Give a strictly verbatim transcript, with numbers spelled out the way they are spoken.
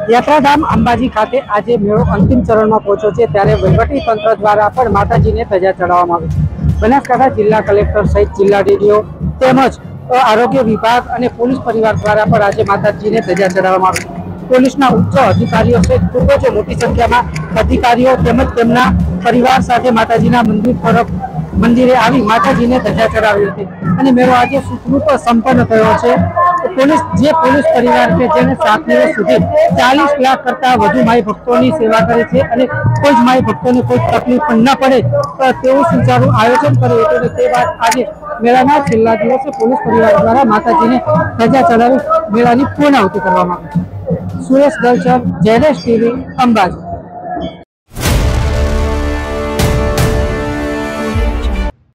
યાત્રાધામ અંબાજી ખાતે આજે મેળો અંતિમ ચરણમાં પહોંચ્યો છે, ત્યારે વહીવટી તંત્ર દ્વારા પણ માતાજીને ધજા ચડાવવામાં આવી છે। બનાસકાંઠા જિલ્લા કલેક્ટર સહિત જિલ્લા ડીડીઓ તેમજ આરોગ્ય વિભાગ અને પોલીસ પરિવાર દ્વારા પણ આજે માતાજીને ધજા ચડાવવામાં આવી છે। પોલીસના ઉચ્ચ અધિકારીઓ સહિત ખૂબ જ મોટી સંખ્યામાં અધિકારીઓ તેમજ તેમના પરિવાર સાથે માતાજીના મંદિર તરફ મંદિરે આવી માતાજીને ધજા ચડાવી હતી અને મેળો આજે સુખરૂપ સંપન્ન થયો છે। પોલીસ જે પોલીસ પરિવાર છે જેને સાત દિવસ સુધી ચાલીસ લાખ કરતા વધુ માઈ ભક્તોની સેવા કરે છે અને કોઈ જ માઈ ભક્તોને કોઈ તકલીફ પણ ન પડે તેવું સુચારું આયોજન કર્યું હતું। તે બાદ આજે મેળાના છેલ્લા દિવસે પોલીસ પરિવાર દ્વારા માતાજીને ધજા ચડાવી મેળાની પૂર્ણાહુતિ કરવામાં આવી છે। સુરેશ દલચર, જેડેશ ટીવી, અંબાજી।